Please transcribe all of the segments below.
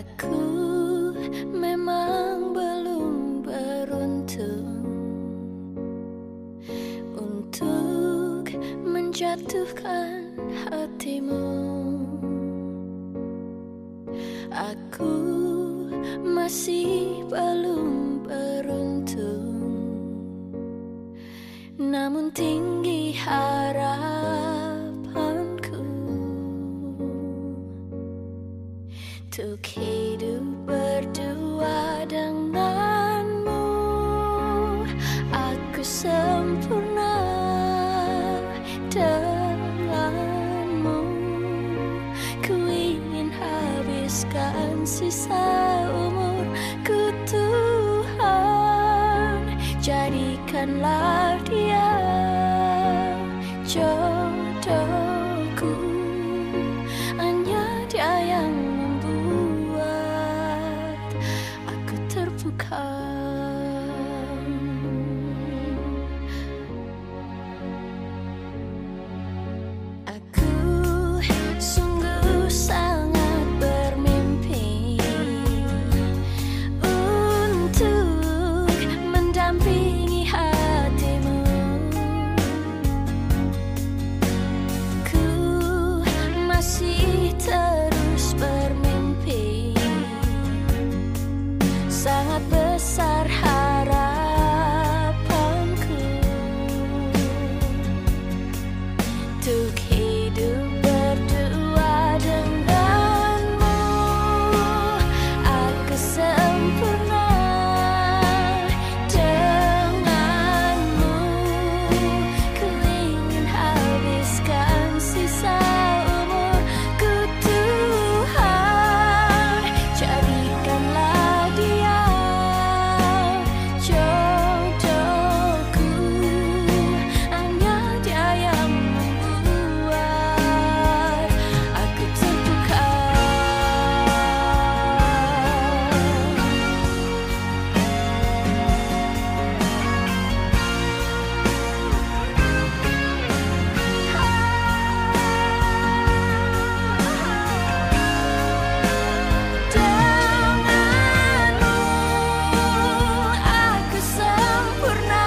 Aku memang belum beruntung untuk menjatuhkan hatimu. Aku masih belum beruntung, namun tinggi harapanku untuk hidup berdua denganmu. Aku sempurna denganmu. Ku ingin habiskan sisa umurku, Tuhan. Jadikanlah dia jodohku. Hanya dia yang membuat aku terbuka. Aku sungguh sangat bermimpi untuk mendampingi hatimu. Ku masih terus bermimpi, sangat besar harapanku untuk hidup berdua denganmu. Aku sempurna denganmu. Ku ingin habiskan sisa umurku, Tuhan. Jadikanlah dia jodohku. Hanya dia yang membuat aku terbuka. Denganmu aku sempurna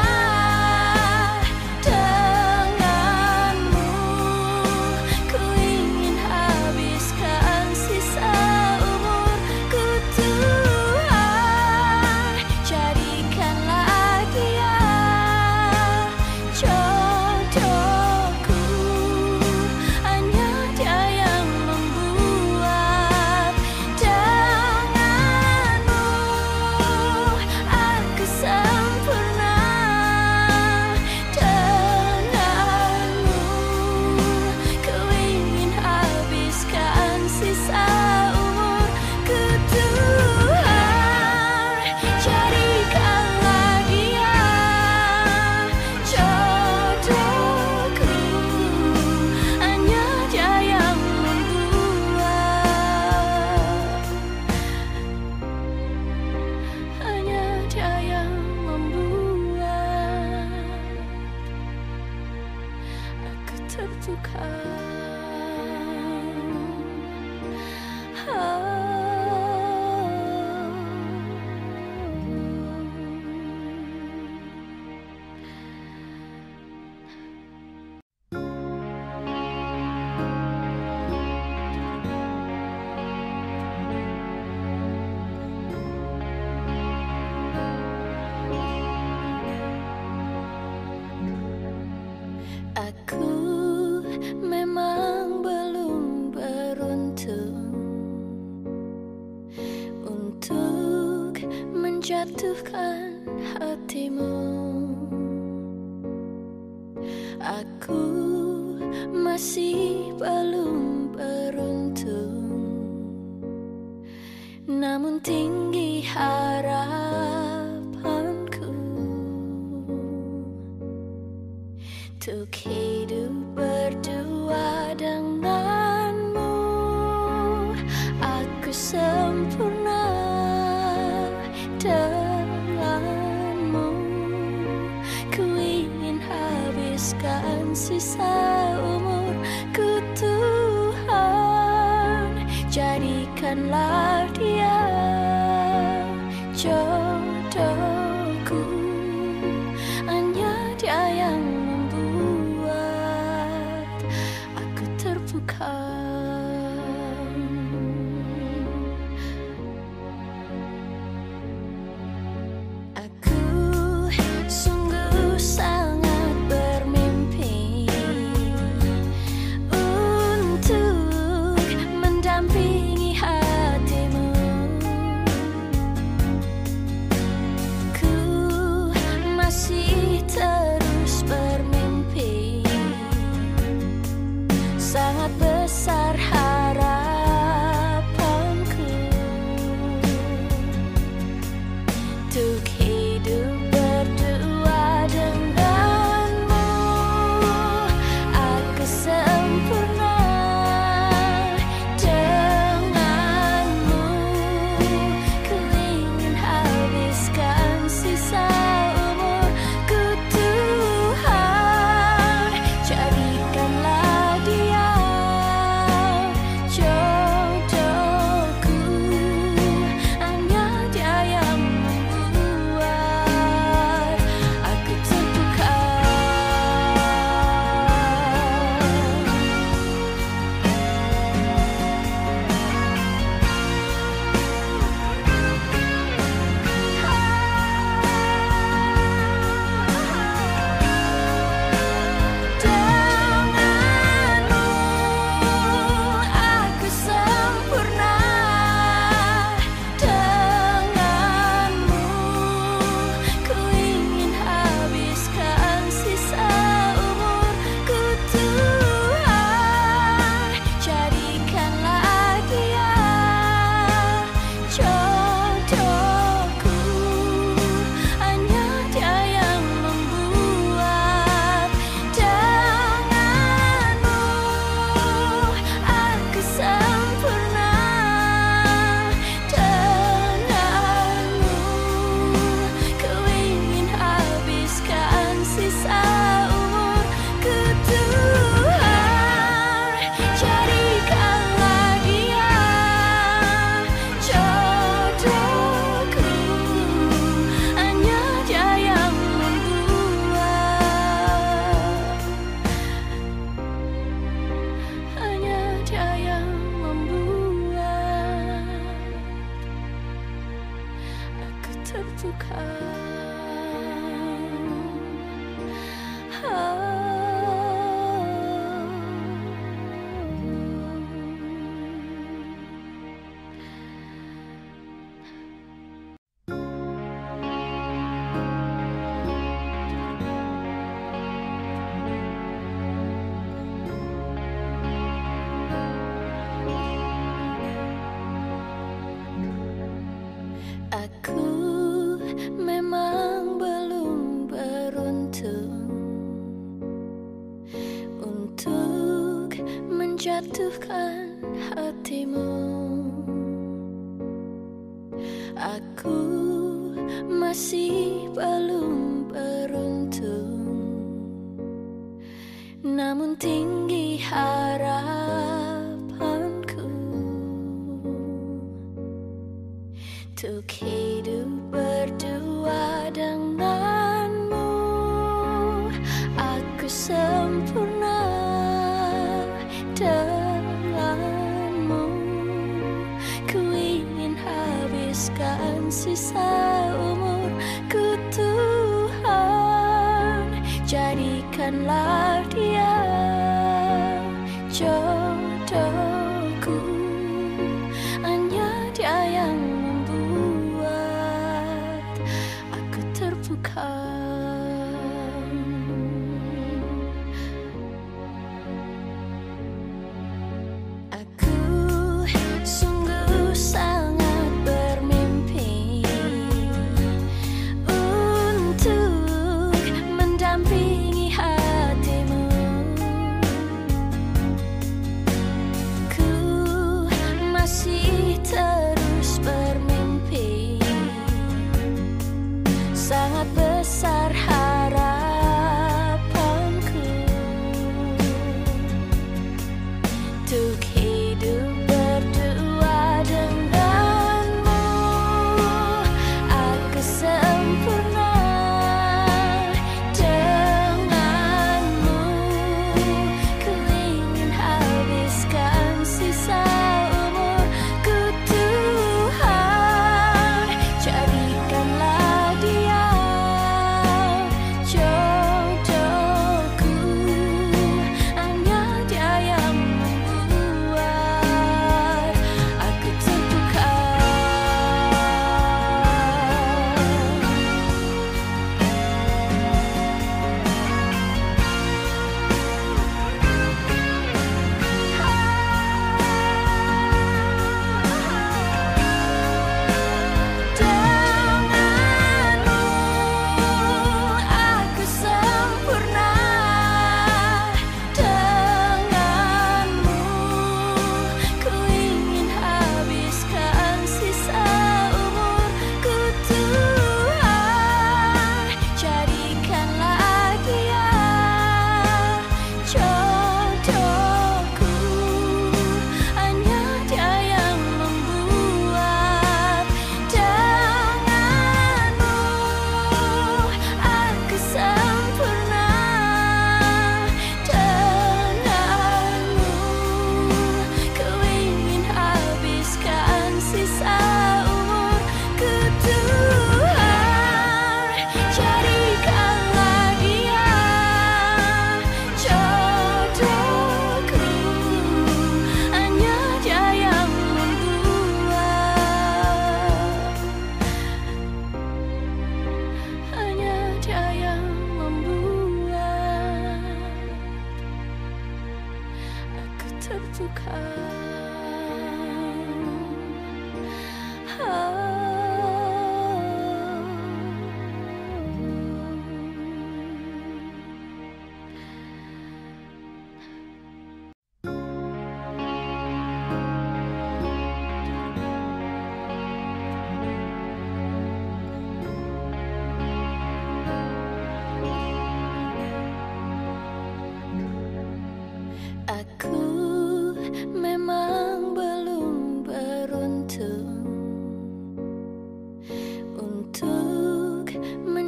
denganmu. Ku ingin habiskan sisa umurku, Tuhan. Jadikanlah dia jodohku. Hanya dia yang membuat. Denganmu aku sempurna denganmu. Ku ingin habiskan sisa umurku, Tuhan. Jadikanlah dia jodohku. Hanya dia yang membuat. Hanya dia yang membuat aku terbuka. Aku memang belum beruntung untuk menjatuhkan hatimu. Aku masih belum beruntung, namun tinggi harapanku untuk hidup berdua denganmu. Aku sempurna denganmu. Ku ingin habiskan sisa umurku, Tuhan. Jadikanlah Jadikanlah dia jodohku, hanya dia yang membuat aku terbuka. Aku sungguh sangat bermimpi untuk mendampingi hatimu. Ku masih terus bermimpi, sangat besar harapanku untuk hidup berdua denganmu. Aku sempurna denganmu. Ku ingin habiskan sisa umurku, Tuhan. Jadikanlah dia jodohku, hanya dia yang membuat aku terbuka. Denganmu aku sempurna, denganmu ku ingin habiskan sisa umurku, Tuhan. Jadikanlah dia jodohku, hanya dia yang membuat. Denganmu aku sempurna, denganmu ku ingin habiskan sisa umurku, Tuhan. Jadikanlah dia jodohku, hanya dia yang membuat. Hanya dia yang membuat aku terbuka. Aku memang belum beruntung untuk menjatuhkan hatimu. Aku masih belum beruntung, namun tinggi harapanku untuk hidup berdua denganmu. Aku sempurna denganmu. Ku ingin habiskan sisa umurku, Tuhan. Jadikanlah dia jodohku, hanya dia yang membuat aku terbuka. Aku sungguh sangat bermimpi untuk mendampingi hatimu. Ku masih terus bermimpi, sangat besar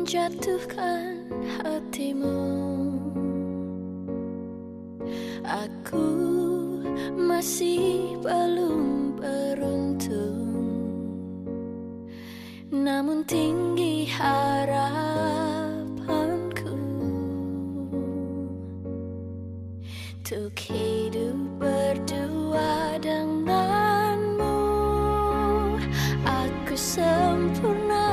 menjatuhkan hatimu. Aku masih belum beruntung, namun tinggi harapanku untuk hidup berdua denganmu. Aku sempurna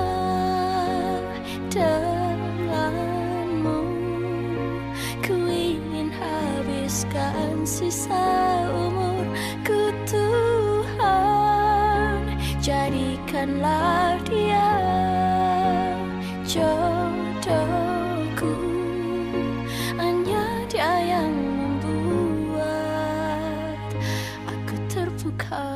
denganmu. Ku ingin habiskan sisa umurku, Tuhan. Jadikanlah dia jodohku. Hanya dia yang membuat aku terpukau.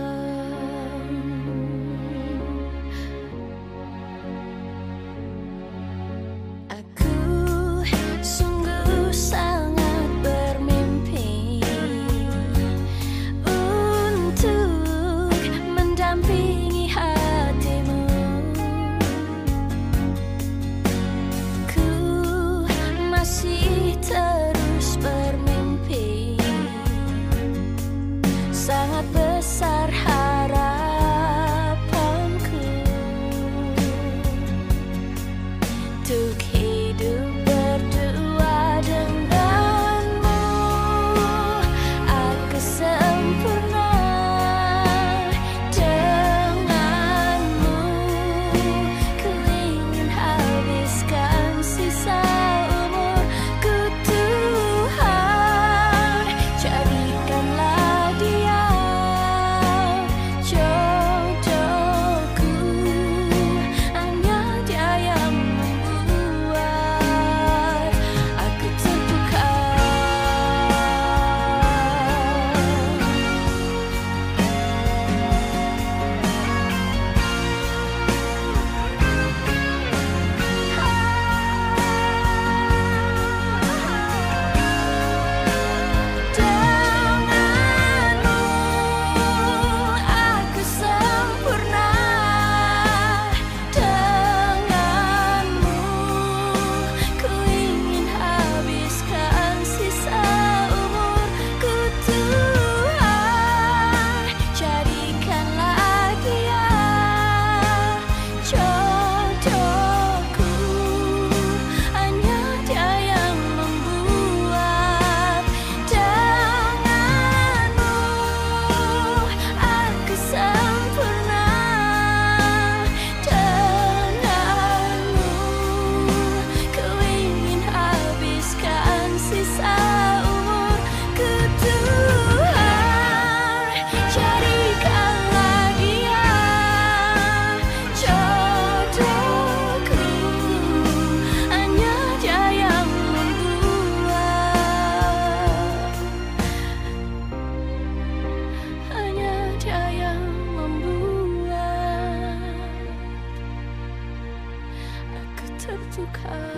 Sangat besar harapanku untuk hidup berdua denganmu. Aku sempurna denganmu. Ku ingin habiskan sisa umurku, Tuhan. Jadikanlah dia jodohku. Hanya dia yang membuat aku terpukau. Denganmu aku sempurna, denganmu ku ingin habiskan sisa umurku, Tuhan. Jadikanlah dia jodohku. Hanya dia yang membuat. Denganmu aku sempurna, denganmu ku ingin habiskan sisa umurku, Tuhan. Jadikanlah dia jodohku. Hanya dia yang membuat. Hanya dia yang membuat aku terpukau.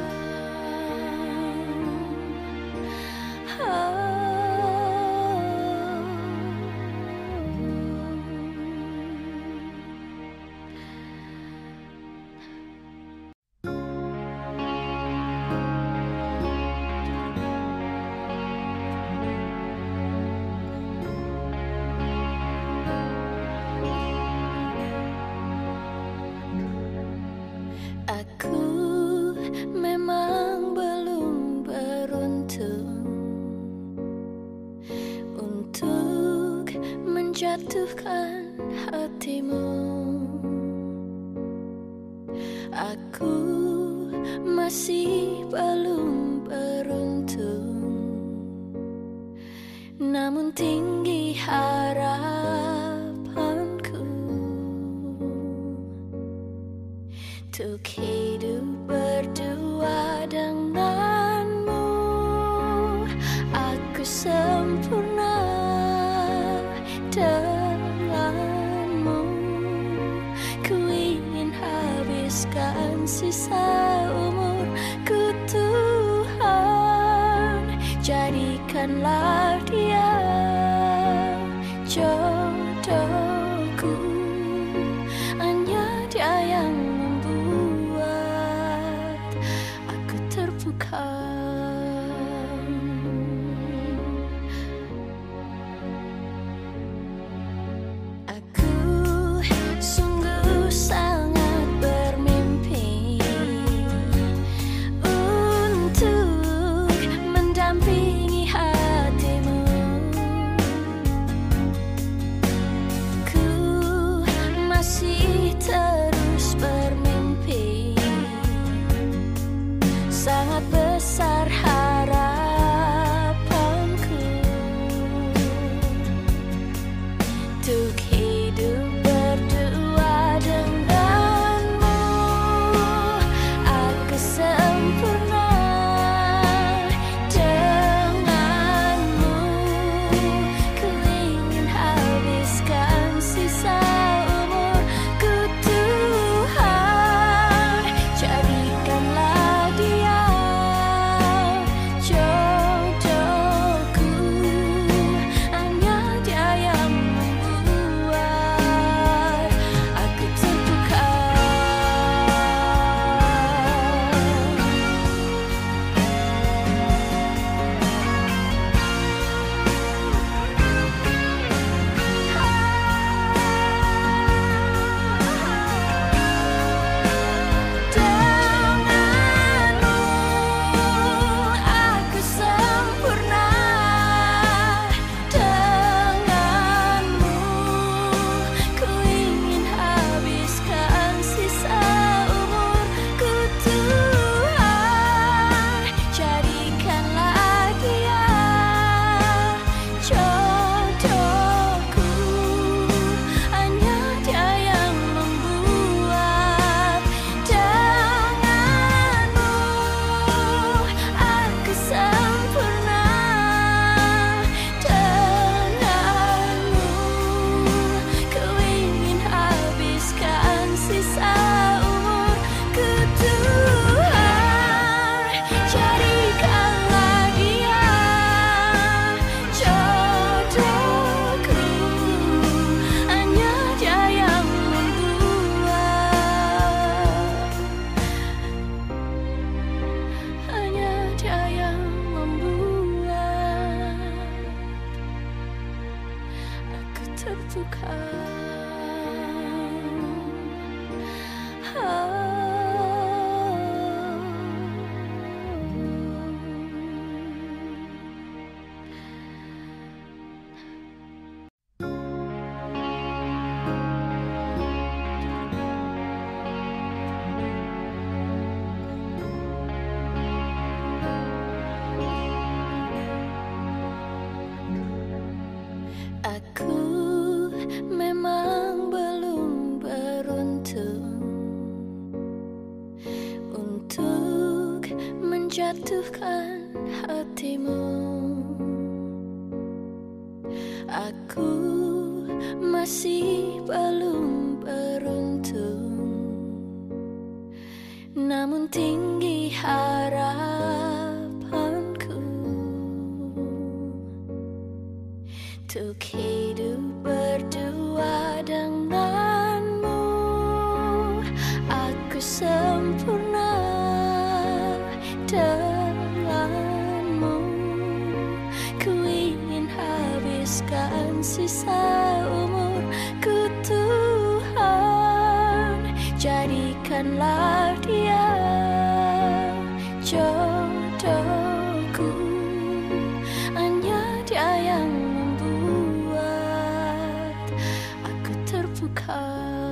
Aku memang belum beruntung untuk menjatuhkan hatimu. Aku masih belum beruntung, namun tinggi harapanku untuk hidup berdua denganmu. Aku sempurna denganmu. Ku ingin habiskan sisa umurku, Tuhan. Jadikanlah dia jodohku. Hanya dia yang membuat beruntung untuk menjatuhkan hatimu. Aku masih belum beruntung, namun tinggi harapanku untuk hidup berdua denganmu. Aku sempurna denganmu. Ku ingin habiskan sisa umurku, Tuhan. Jadikanlah dia jodohku. Hanya dia yang membuat aku terbuka.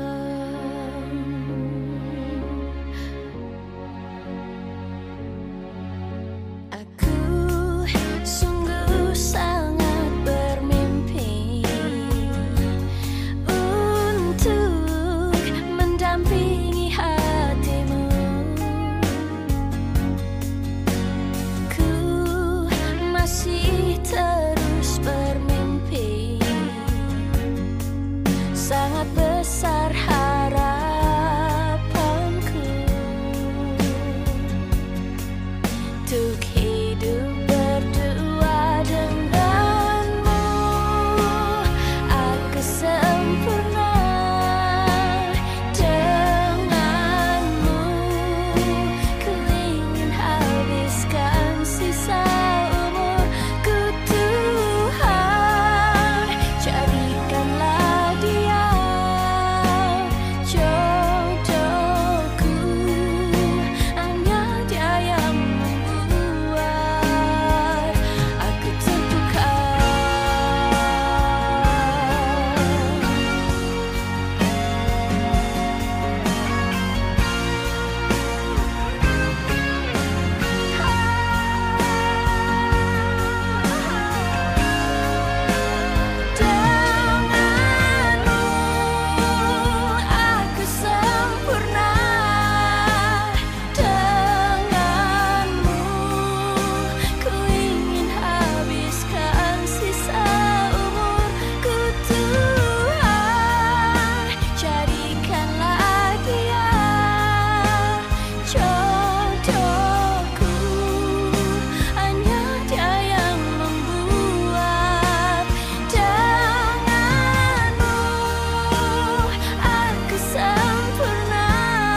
Aku sungguh sangat bermimpi untuk mendampingi hatimu. Ku masih terus bermimpi, sangat besar harapanku untuk hidup berdua denganmu. Aku sempurna denganmu. Ku ingin habiskan sisa umurku, Tuhan. Jadikanlah dia jodohku. Hanya dia yang membuat aku terbuka. Denganmu aku sempurna denganmu. Ku ingin habiskan sisa umurku, Tuhan. Jadikanlah dia jodohku. Hanya dia yang membuat. Denganmu aku sempurna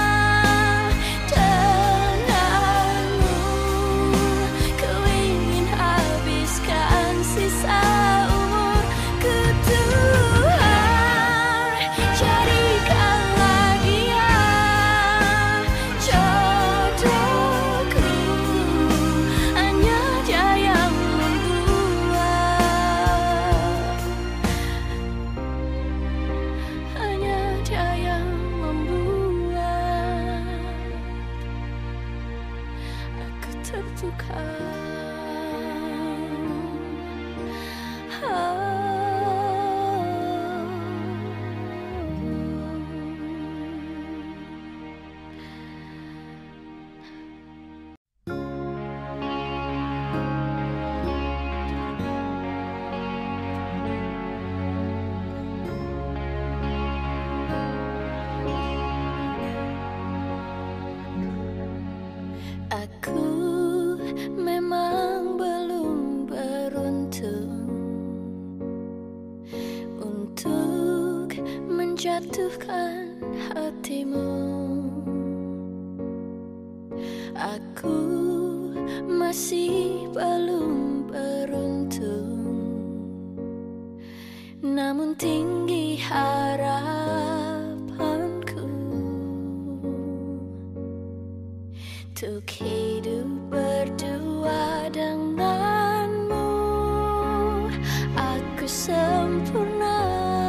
denganmu. Ku ingin habiskan sisa umurku, Tuhan. Jadikanlah dia jodohku. Hanya dia yang membuat. Hanya dia yang membuat aku terbuka. Aku memang belum beruntung untuk menjatuhkan hatimu. Aku masih belum beruntung, namun tinggi harapanku untuk hidup berdua denganmu. Aku sempurna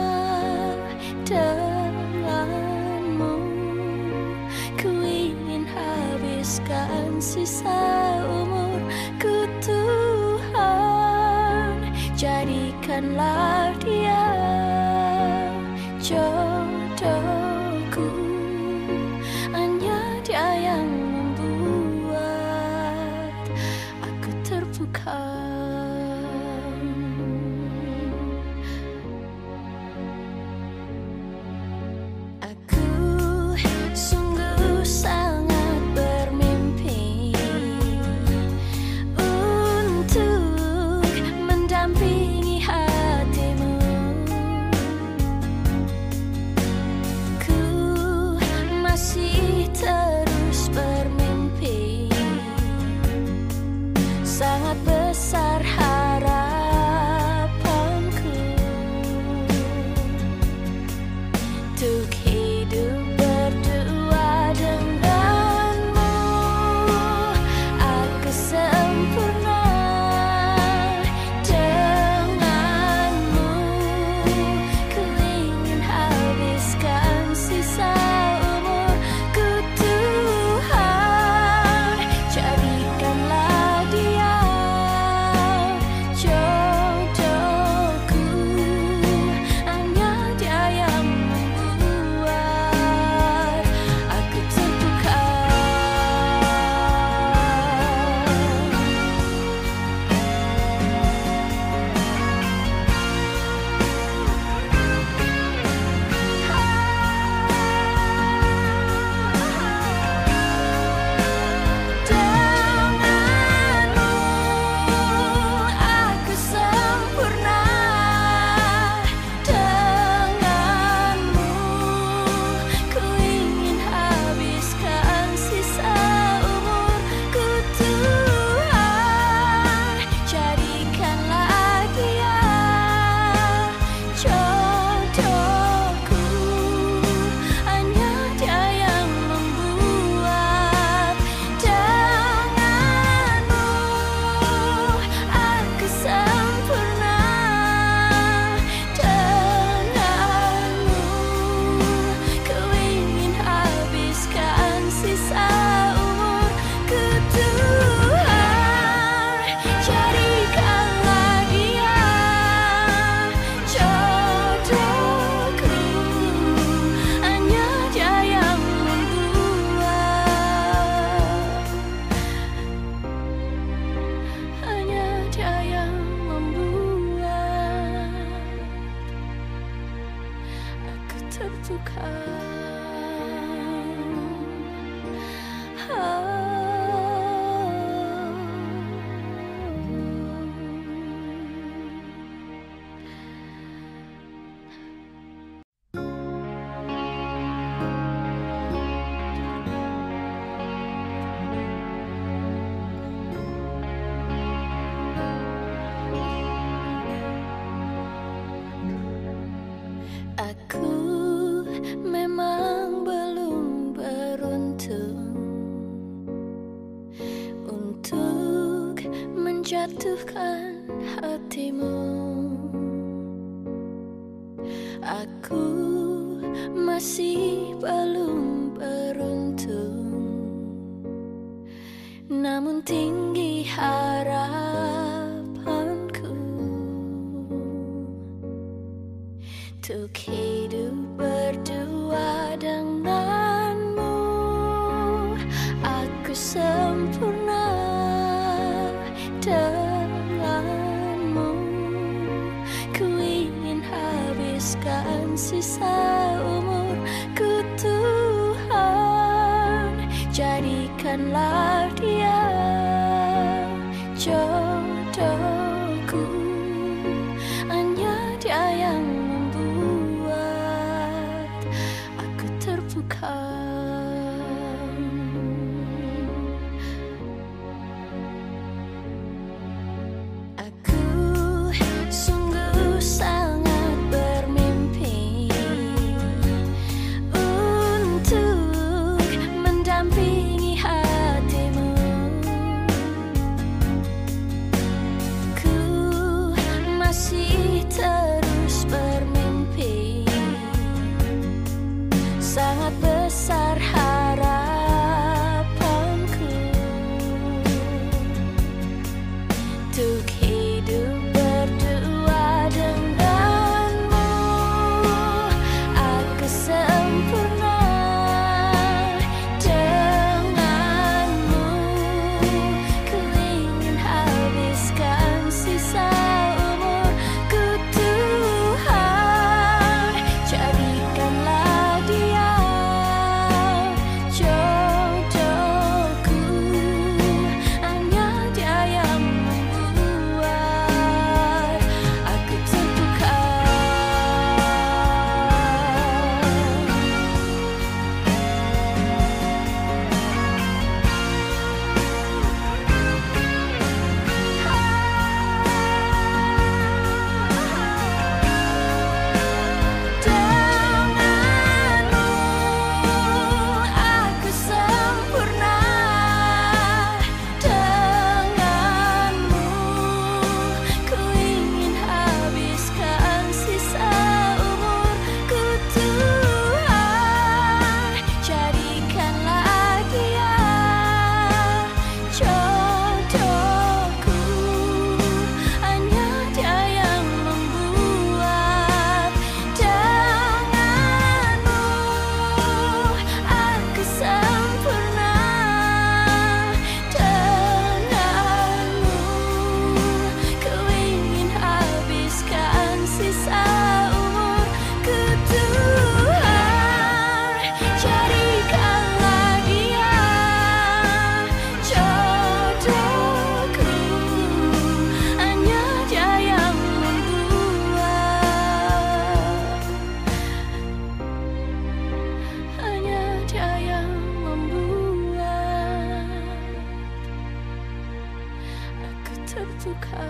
denganmu. Ku ingin habiskan sisa umurku, Tuhan. Jadikanlah dia jodohku. menjatuhkan hatimu. Aku masih belum beruntung, namun tinggi harapanku untuk hidup berdua denganmu. Aku sempurna denganmu. Ku ingin habiskan sisa umurku, Tuhan. Jadikanlah dia jodohku. Hanya dia yang membuat aku terbuka. Sangat besar harapanku untuk hidup berdua denganmu. Aku sempurna denganmu. Ku ingin habiskan sisa umurku, Tuhan. Jadikanlah dia jodohku. Hanya dia yang membuat aku terbuka. Denganmu aku sempurna. Denganmu ku ingin habiskan sisa umurku, Tuhan. Jadikanlah dia jodohku. Hanya dia yang membuat. Denganmu aku sempurna. Denganmu ku ingin habiskan sisa umurku, Tuhan. Jadikanlah dia jodohku. Hanya dia yang membuat. Hanya dia yang membuat aku terbuka.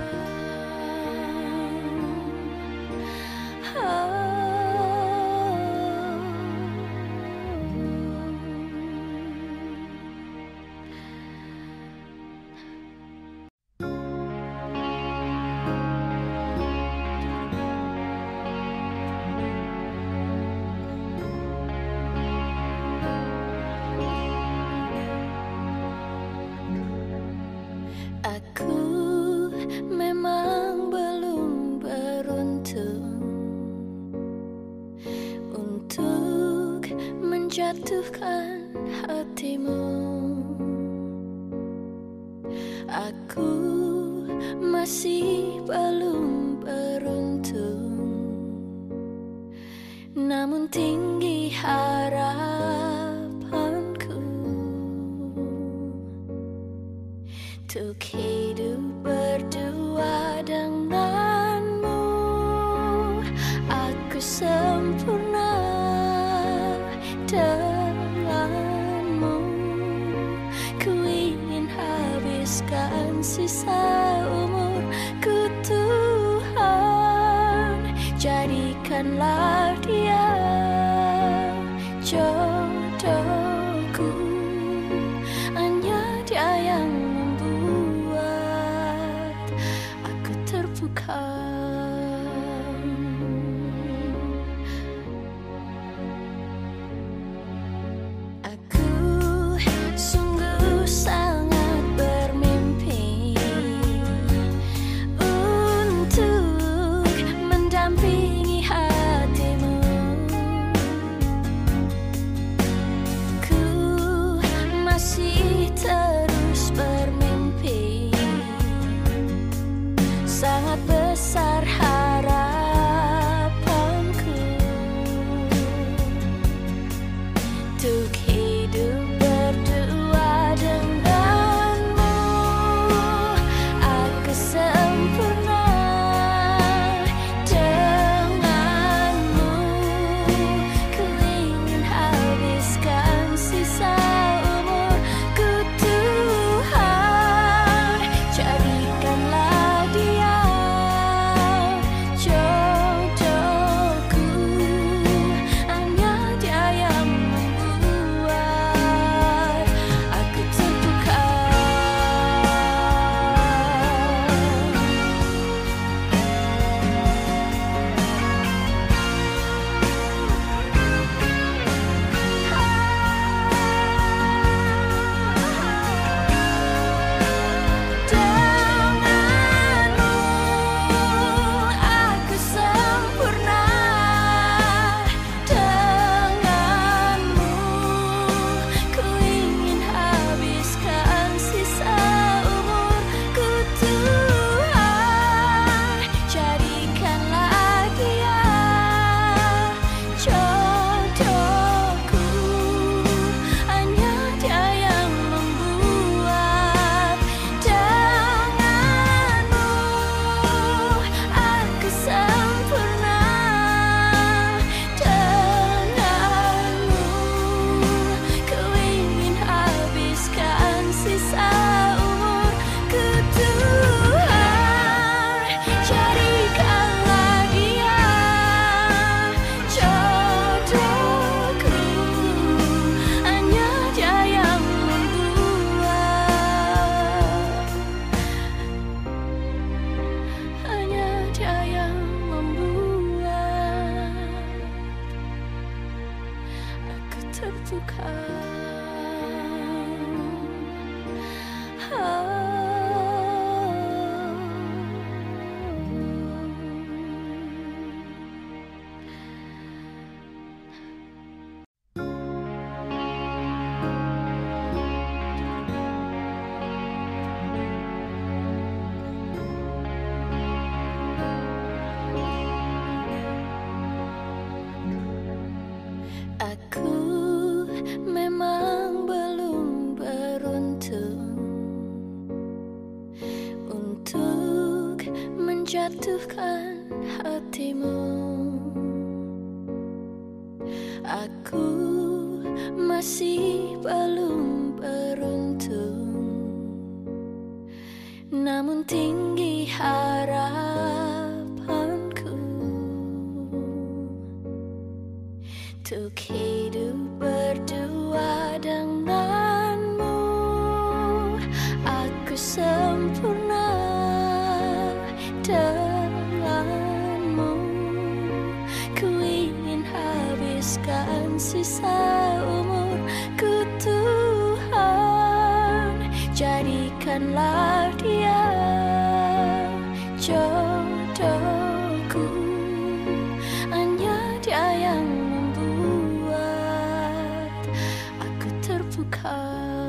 Aku memang belum beruntung untuk menjatuhkan hatimu. Aku masih belum beruntung, namun tinggi harapanku untuk hidup berdua denganmu. Aku sempurna denganmu. Ku ingin habiskan sisa umurku, Tuhan. Jadikanlah dia jodohku. Hanya dia yang membuat menjatuhkan hatimu. Aku masih belum beruntung, namun tinggi harapanku untuk hidup berdua denganmu. Aku sempurna denganmu. Ku ingin habiskan sisa umurku, Tuhan. Jadikanlah dia jodohku. Hanya dia yang membuat aku terbuka.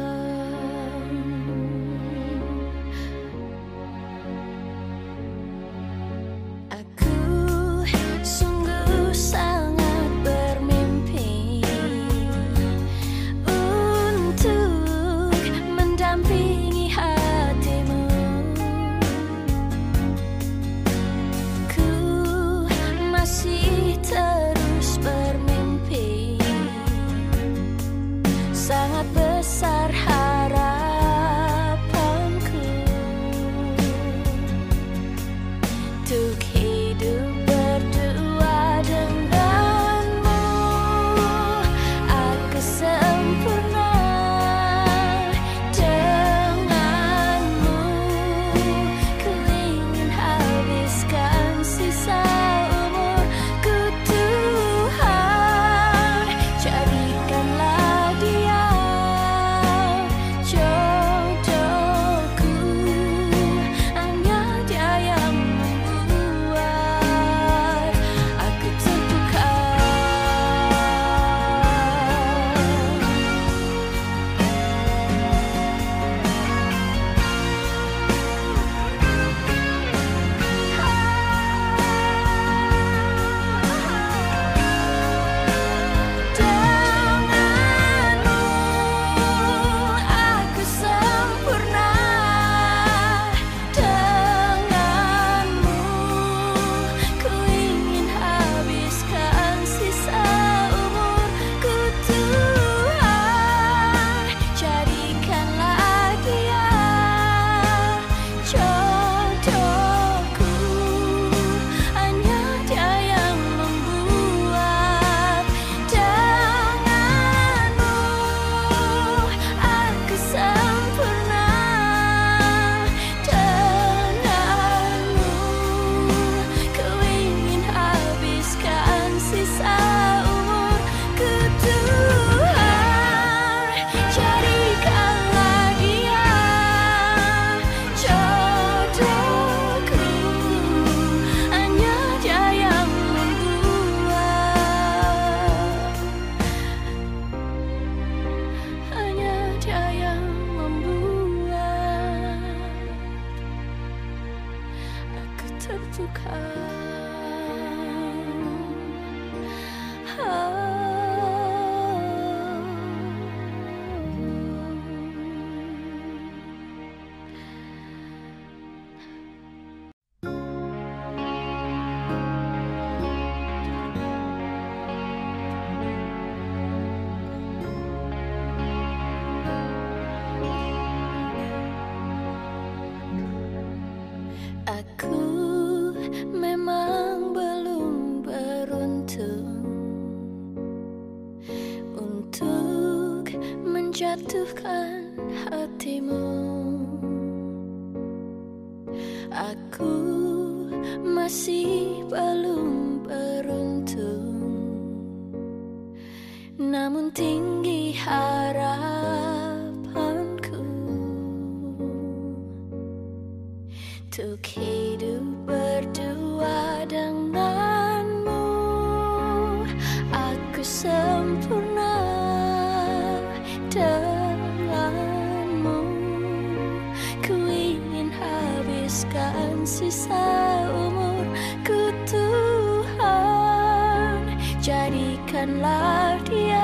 Sangat besar harapanku untuk hidup berdua denganmu. Aku sempurna denganmu. Ku ingin habiskan sisa umurku, Tuhan. Jadikanlah dia jodohku. Hanya dia yang membuat aku terbuka. Denganmu aku sempurna. Denganmu ku ingin habiskan sisa umurku, Tuhan. Jadikanlah dia jodohku. Hanya dia yang membuat. Denganmu aku sempurna. Denganmu ku ingin habiskan sisa umurku, Tuhan. Jadikanlah dia jodohku. Hanya dia yang membuat. Hanya dia yang membuat aku terbuka. Aku memang belum beruntung untuk menjatuhkan hatimu. Aku masih belum beruntung, namun tinggi harapanku untuk hidup berdua denganmu. Aku sempurna denganmu. Ku ingin habiskan sisa umurku, Tuhan. Jadikanlah dia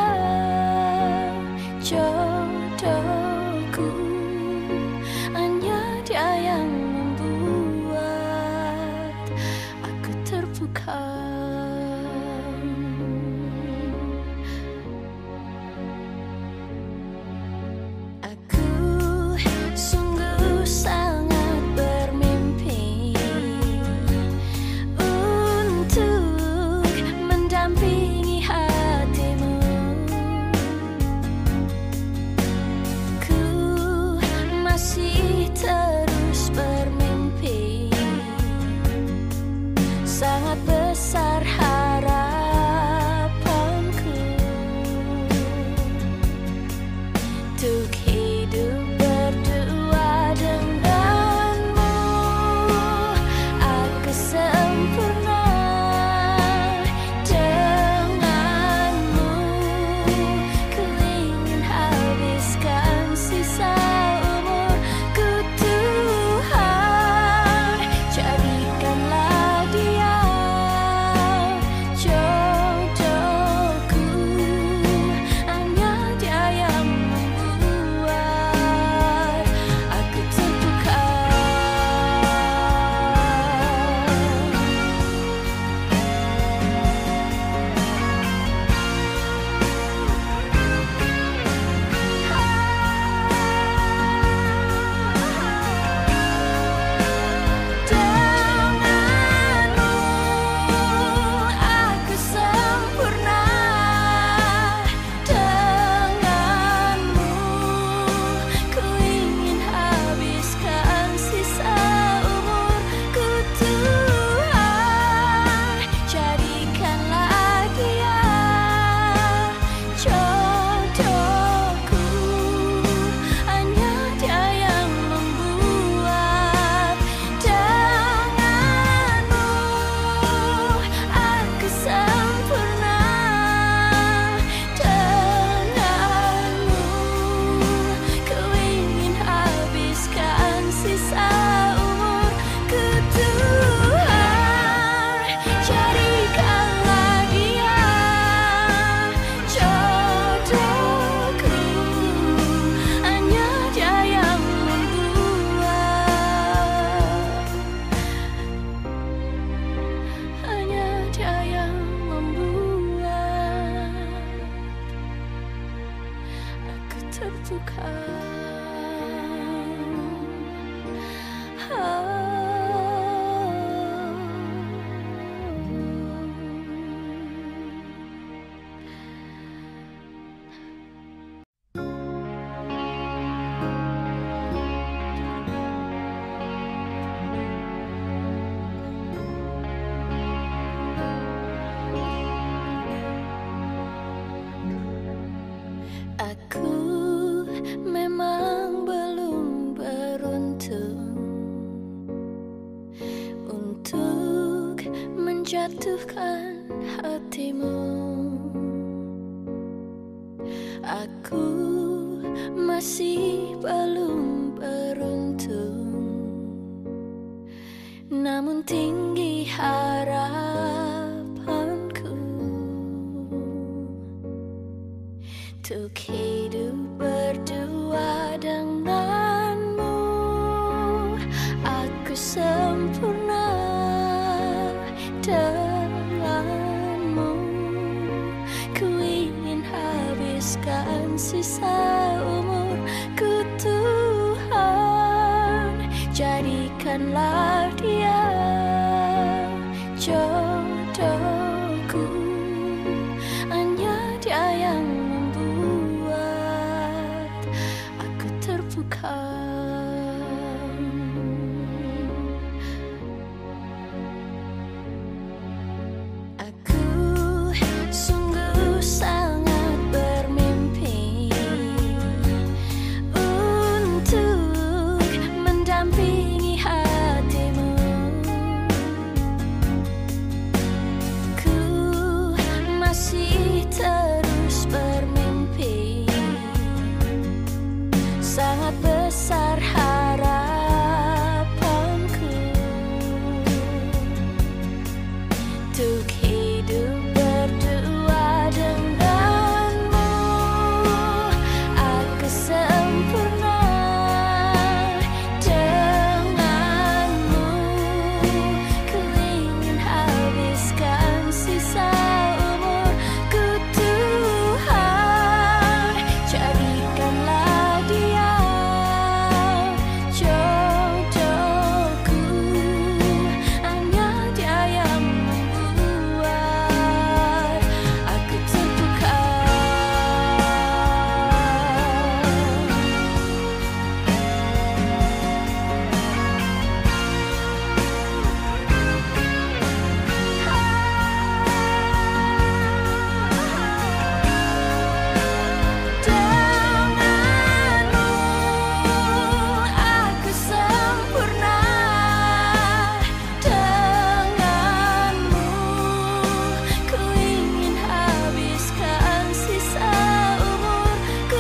jodohku. Hanya dia yang membuat terbuka. Aku memang belum beruntung untuk menjatuhkan hatimu. Aku masih belum beruntung, namun tinggi harapanku untuk hidup berdua denganmu. Aku sempurna denganmu. Ku ingin habiskan sisa umurku, Tuhan. Jadikanlah dia jodohku. Hanya dia yang terbuka. Aku sungguh sangat bermimpi untuk mendampingi hatimu. Ku masih terus bermimpi, sangat besar harapanku untuk hidup berdua denganmu. Aku sempurna denganmu. Ku ingin habiskan sisa umurku, Tuhan. Jadikanlah dia jodohku. Hanya dia yang membuat aku terbuka. Denganmu aku sempurna, denganmu ku ingin habiskan sisa umurku,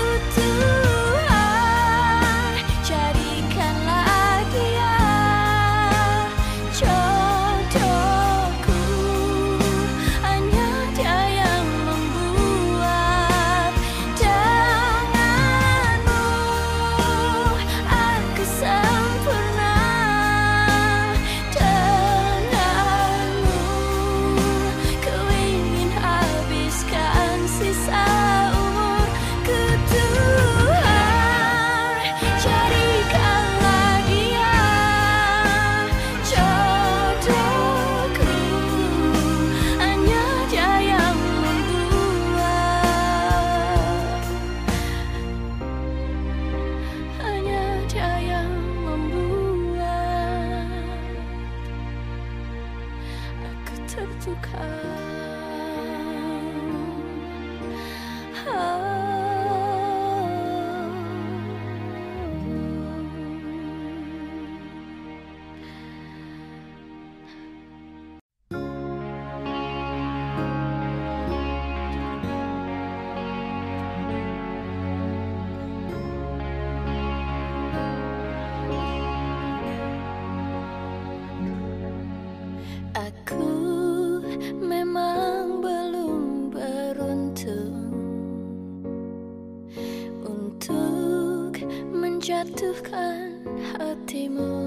Tuhan. Jadikanlah dia jodohku. Hanya dia yang membuat. Denganmu aku sempurna, denganmu ku ingin habiskan sisa umurku, Tuhan. Jadikanlah dia jodohku. Hanya dia yang membuat. Hanya dia yang membuat aku terbuka. Aku memang belum beruntung untuk menjatuhkan hatimu.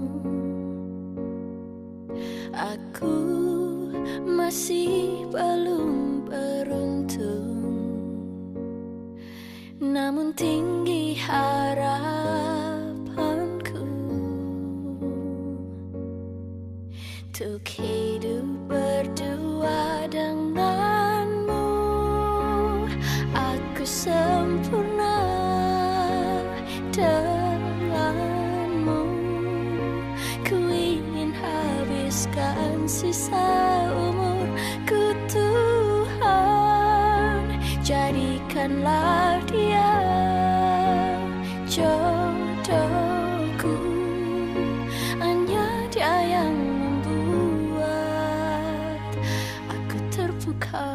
Aku masih belum beruntung, namun tinggi harapanku untuk hidup berdua denganmu. Aku sempurna denganmu. Ku ingin habiskan sisa umurku, Tuhan. Jadikanlah dia jodohku. Hanya dia yang membuat aku terbuka.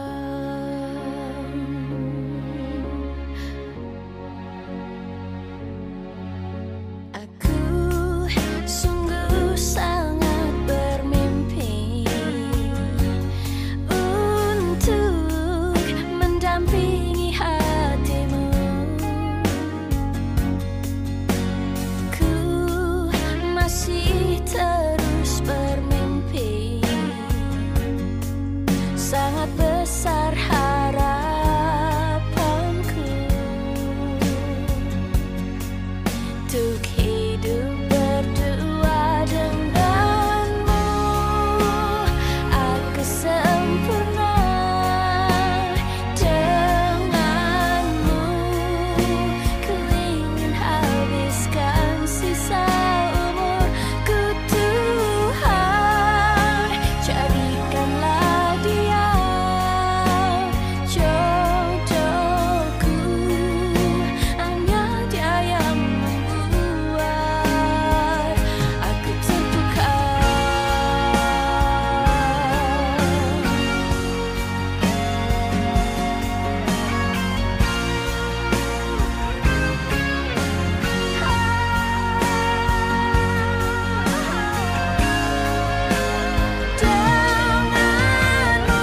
Aku sungguh sangat bermimpi untuk mendampingi hatimu. Ku masih terus bermimpi, sangat besar harapanku untuk hidup berdua denganmu. Aku sempurna denganmu. Ku ingin habiskan sisa umurku, Tuhan. Jadikanlah dia jodohku. Hanya dia yang membuat aku terbuka. Denganmu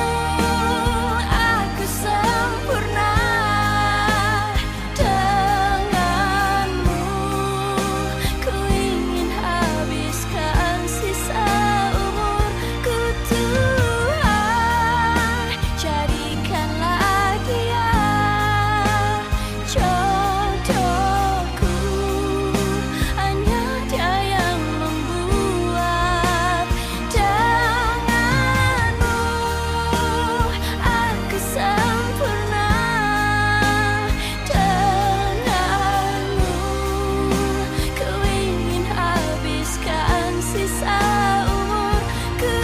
aku sempurna, denganmu ku ingin habiskan sisa umurku, Tuhan. Jadikanlah dia jodohku. Hanya dia yang membuat. Denganmu aku sempurna, denganmu ku ingin habiskan sisa umurku,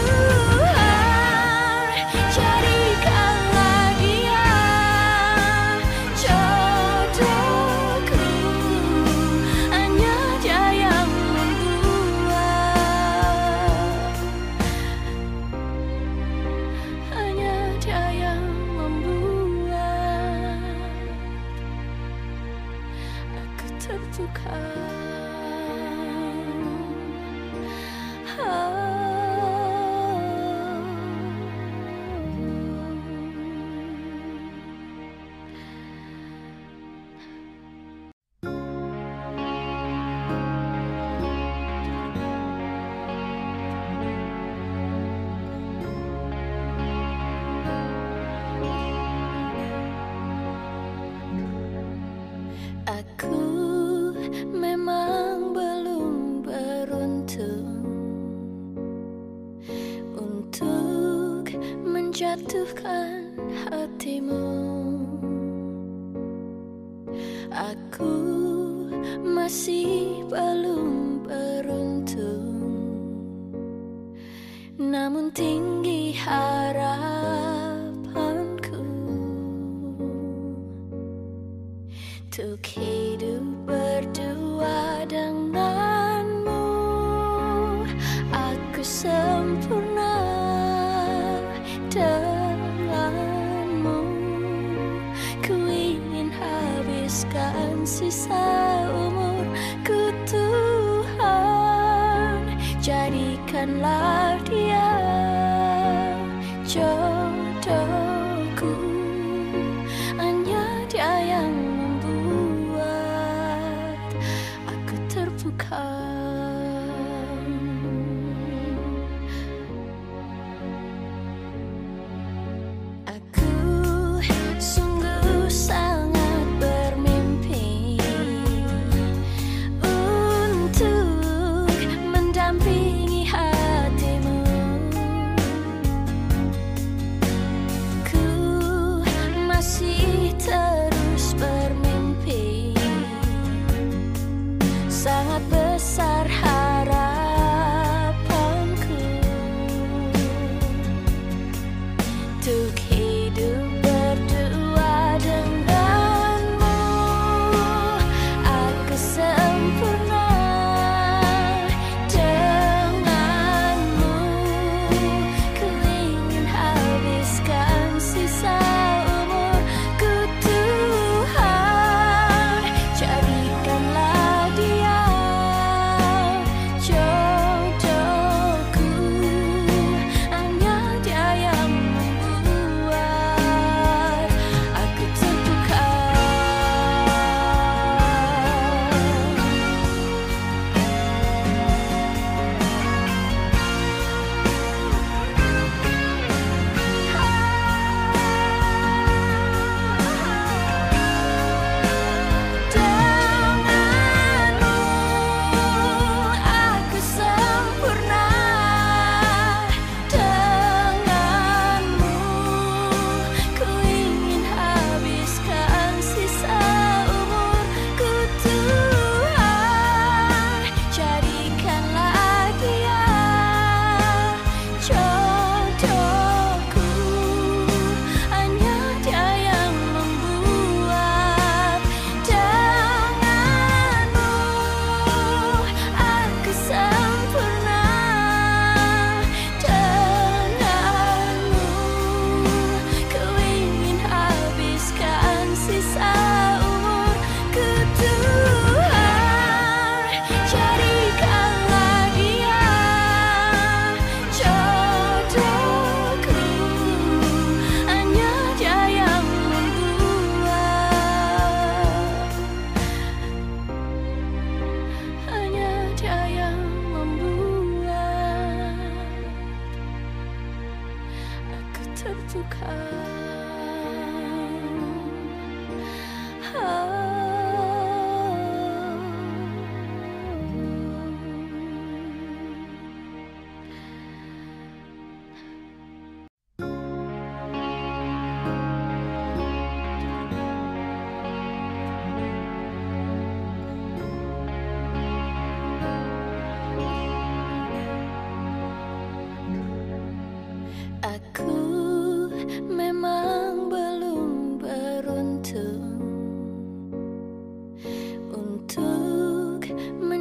Tuhan. Jadikanlah dia jodohku. Hanya dia yang membuat. Hanya dia yang membuat aku terbuka. Aku memang belum beruntung untuk menjatuhkan hatimu. Aku masih belum beruntung, namun tinggi harapanku untuk hidup berdua denganmu. Aku sempurna denganmu. Ku ingin habiskan sisa umurku, Tuhan. Jadikanlah dia jodohku. Hanya dia yang membuat aku terbuka. Aku sungguh sangat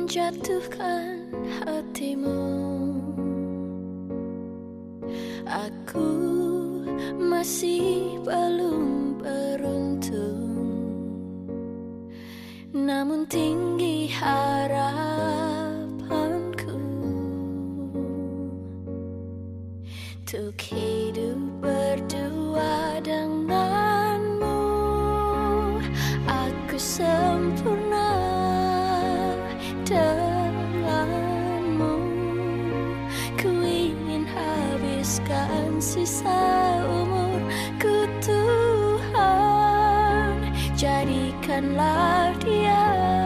menjatuhkan hatimu. Aku masih belum beruntung, namun tinggi harapanku untuk hidup berdua denganmu. Aku sempurna denganmu. Ku ingin habiskan sisa umurku, Tuhan. Jadikanlah dia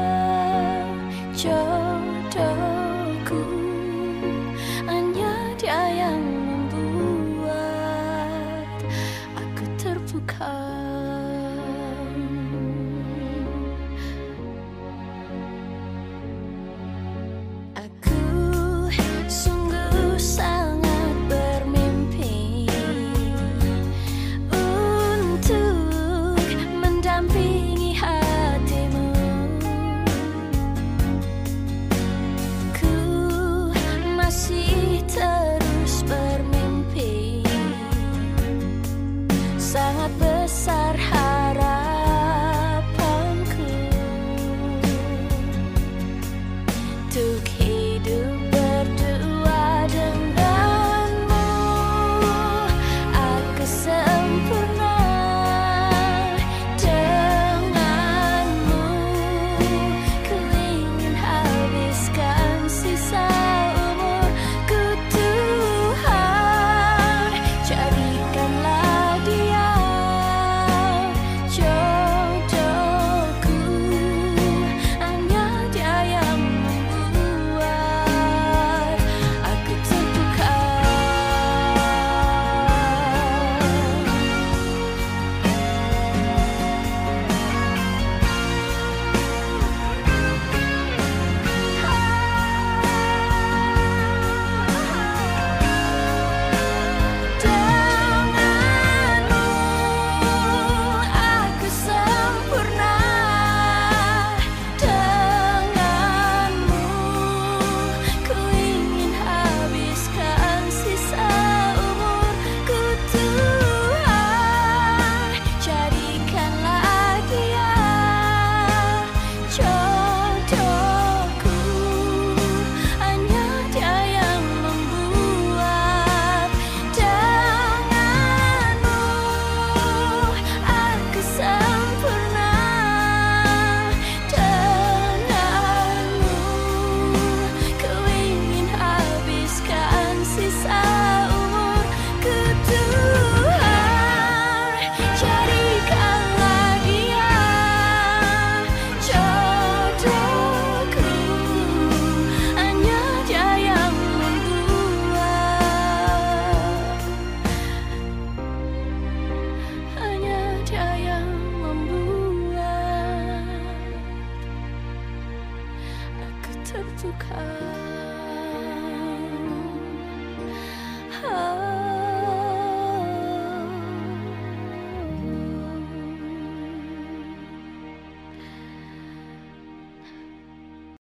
jodohku. Hanya dia yang membuat aku terpukau. Sangat besar harapanku untuk hidup berdua denganmu. Aku sempurna denganmu. Ku ingin habiskan sisa umurku, Tuhan. Jadikanlah dia jodohku. Hanya dia yang membuat aku terpukau. Denganmu aku sempurna, denganmu ku ingin habiskan sisa umurku, Tuhan. Jadikanlah dia jodohku. Hanya dia yang membuat. Denganmu aku sempurna, denganmu ku ingin habiskan sisa umurku, Tuhan. Jadikanlah dia jodohku. Hanya dia yang membuat. Hanya dia yang membuat aku terpukau.